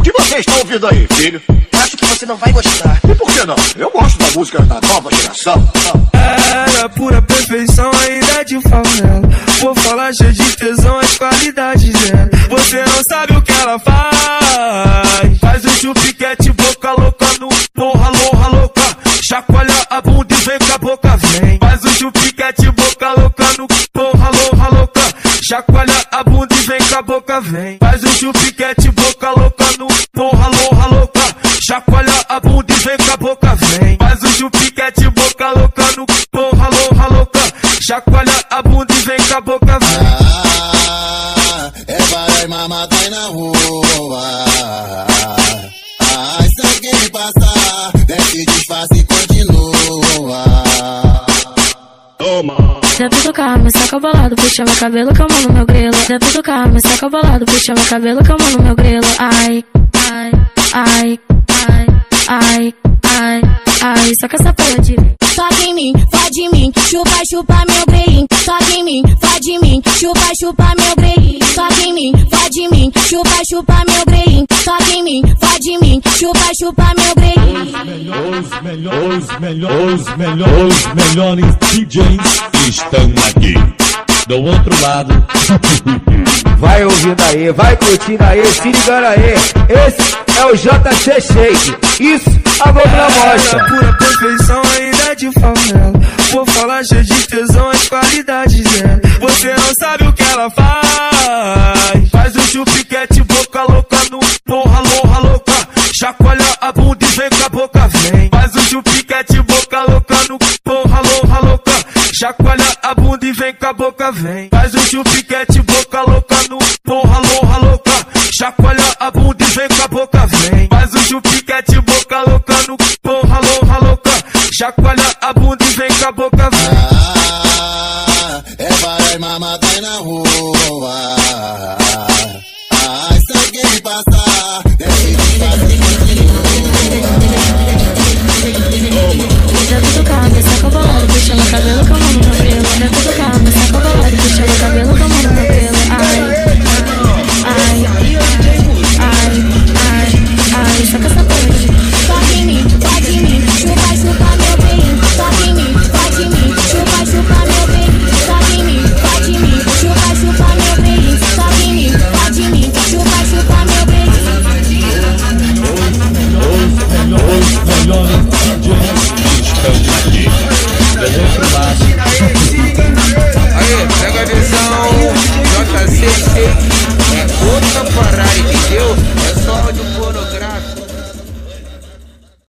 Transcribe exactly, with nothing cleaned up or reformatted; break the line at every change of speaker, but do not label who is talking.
que você está ouvindo aí, filho?
Acho que você não vai gostar.
E por que não? Eu gosto da música da nova geração.
Era pura perfeição, ainda de favela. Vou falar cheio de tesão, as qualidades dela. Você não sabe o que ela faz. Faz o chupiquete, boca louca no porra, louca, louca. Chacoalha a bunda e vem com a boca, vem. Faz o chupiquete, boca louca no porra, louca, louca. Chacoalha a bunda e vem com a boca, vem. Faz o chupiquete, boca louca no porra, louca, louca. Chacoalha a bunda e vem com a boca, vem. Faz o chupiquete, boca louca no porra, louca, louca. Chacoalha a bunda e vem com a boca, vem.
Ah, é vai mamar, vai na rua. Ah, se alguém passar, desce, disfarce e continua.
Toma.
Dá pra tocar, me saca bolado, puxa meu cabelo com a mão no meu grelo. Dá pra tocar, me saca bolado, puxa meu cabelo com a mão no meu grelo. Ai, ai, ai, ai, ai, ai, ai, só que essa porra de...
Toca em mim, fode em mim, chupa, chupa meu grelhinho. Toca em mim, fode em mim, chupa, chupa meu grelhinho. Toca em mim, fode em mim, chupa, chupa meu grelhinho. Toca em mim, fode em mim, chupa, chupa meu grelhinho.
Os melhores, os melhores, os melhores, os melhores D Js estão aqui. Do outro lado.
Vai ouvindo aí, vai curtindo aí, se ligando aí. Esse é o J C Shake. Isso, a Globo na mostra.
Pura perfeição, ainda de favela. Vou falar cheio de tesão, as qualidades dela. Você não sabe o que ela faz. Faz o chupiquete, boca louca no porra, louca, louca. Chacoalha a bunda e vem com a boca, vem. Faz o chupiquete, boca louca no porra, louca, louca. Chacoalha a bunda e vem com a boca, vem. Faz o chupiquete, boca louca no porra, louca, louca. Chacoalha a bunda e vem com a boca, vem. Faz o chupiquete, boca louca no porra, louca, louca. Chacoalha a bunda e vem com a boca, vem.
Ah, é vai mamar, vai na rua. Ah, se alguém passar,